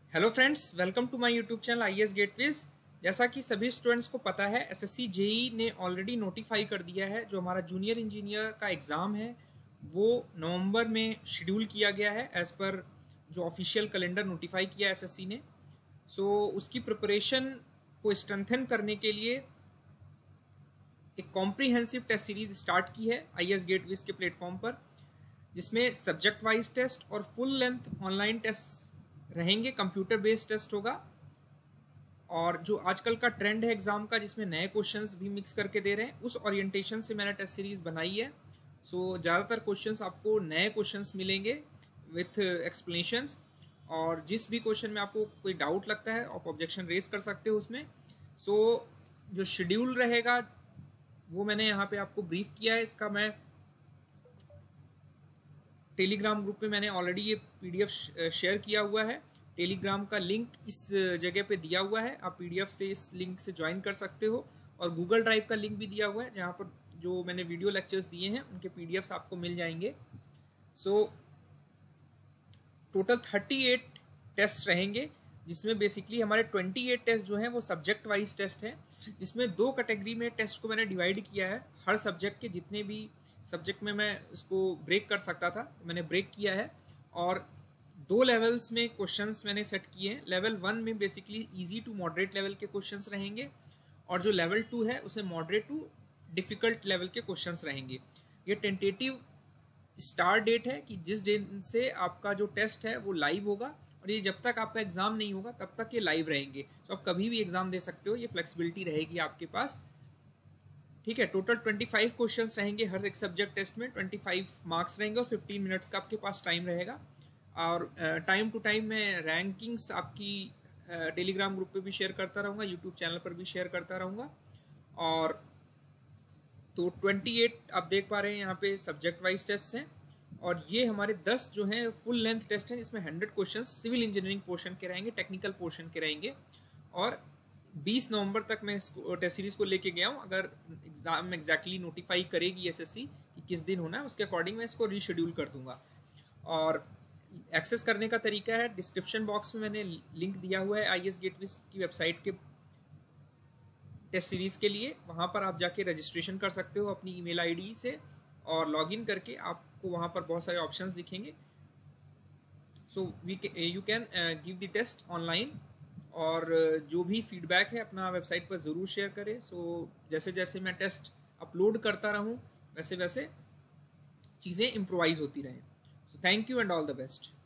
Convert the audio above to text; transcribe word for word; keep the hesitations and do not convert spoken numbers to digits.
Hello friends, welcome to my YouTube channel I A S gateways. जैसा कि सभी students को पता है, एसएससी जेई ने ऑलरेडी नोटिफाई कर दिया है जो हमारा जूनियर इंजीनियर का एग्ज़ाम है वो नवंबर में शेड्यूल किया गया है एज़ पर जो ऑफिशियल कैलेंडर नोटिफाई किया एसएससी ने। सो so, उसकी प्रिपरेशन को स्ट्रेंथन करने के लिए एक कॉम्प्रिहेंसिव टेस्ट सीरीज स्टार्ट की है आई ए एस गेटवेज के प्लेटफॉर्म पर, जिसमें सब्जेक्ट वाइज टेस्ट और फुल लेंथ ऑनलाइन टेस्ट रहेंगे। कंप्यूटर बेस्ड टेस्ट होगा और जो आजकल का ट्रेंड है एग्जाम का जिसमें नए क्वेश्चंस भी मिक्स करके दे रहे हैं, उस ओरिएंटेशन से मैंने टेस्ट सीरीज बनाई है। सो so, ज़्यादातर क्वेश्चंस आपको नए क्वेश्चंस मिलेंगे विथ एक्सप्लेनेशंस, और जिस भी क्वेश्चन में आपको कोई डाउट लगता है आप ऑब्जेक्शन रेज कर सकते हो उसमें। सो so, जो शेड्यूल रहेगा वो मैंने यहाँ पे आपको ब्रीफ किया है। इसका मैं टेलीग्राम ग्रुप में मैंने ऑलरेडी ये पीडीएफ शेयर किया हुआ है। टेलीग्राम का लिंक इस जगह पे दिया हुआ है, आप पीडीएफ से इस लिंक से ज्वाइन कर सकते हो। और गूगल ड्राइव का लिंक भी दिया हुआ है जहाँ पर जो मैंने वीडियो लेक्चर्स दिए हैं उनके पीडीएफ्स आपको मिल जाएंगे। So total thirty eight test रहेंगे, जिसमें बेसिकली हमारे ट्वेंटी एट टेस्ट जो हैं वो सब्जेक्ट वाइज टेस्ट हैं, जिसमें दो कैटेगरी में टेस्ट को मैंने डिवाइड किया है। हर सब्जेक्ट के जितने भी सब्जेक्ट में मैं इसको ब्रेक कर सकता था मैंने ब्रेक किया है, और दो लेवल्स में क्वेश्चंस मैंने सेट किए हैं। लेवल वन में basically easy to moderate level के क्वेश्चंस रहेंगे, और जो लेवल टू है उसे मॉडरेट टू डिफ़िकल्ट लेवल के क्वेश्चंस रहेंगे। ये टेंटेटिव स्टार्ट डेट है कि जिस दिन से आपका जो टेस्ट है वो लाइव होगा, और ये जब तक आपका एग्ज़ाम नहीं होगा तब तक ये लाइव रहेंगे। तो आप कभी भी एग्ज़ाम दे सकते हो, ये फ्लेक्सिबिलिटी रहेगी आपके पास। ठीक है, टोटल पच्चीस क्वेश्चंस रहेंगे हर एक सब्जेक्ट टेस्ट में, पच्चीस मार्क्स रहेंगे और पंद्रह मिनट्स का आपके पास टाइम रहेगा। और टाइम टू टाइम मैं रैंकिंग्स आपकी टेलीग्राम ग्रुप पे भी शेयर करता रहूँगा, यूट्यूब चैनल पर भी शेयर करता रहूँगा। और तो अट्ठाईस आप देख पा रहे हैं यहाँ पे सब्जेक्ट वाइज टेस्ट हैं, और ये हमारे दस जो हैं फुल लेंथ टेस्ट हैं, जिसमें hundred question civil engineering portion के रहेंगे, टेक्निकल पोर्शन के रहेंगे। और बीस नवंबर तक मैं इस टेस्ट सीरीज को लेके गया हूँ। अगर एग्जाम एग्जैक्टली नोटिफाई करेगी एसएससी कि किस दिन होना है, उसके अकॉर्डिंग मैं इसको रीशेड्यूल कर दूंगा। और एक्सेस करने का तरीका है, डिस्क्रिप्शन बॉक्स में मैंने लिंक दिया हुआ है आई ए एस गेटवेज की वेबसाइट के टेस्ट सीरीज के लिए। वहाँ पर आप जाके रजिस्ट्रेशन कर सकते हो अपनी ईमेल आईडी से, और लॉगिन करके आपको वहाँ पर बहुत सारे ऑप्शंस दिखेंगे। So we you can give the test online, और जो भी फीडबैक है अपना वेबसाइट पर ज़रूर शेयर करें। सो जैसे जैसे मैं टेस्ट अपलोड करता रहूं वैसे वैसे चीज़ें इम्प्रोवाइज होती रहें। So thank you and all the best.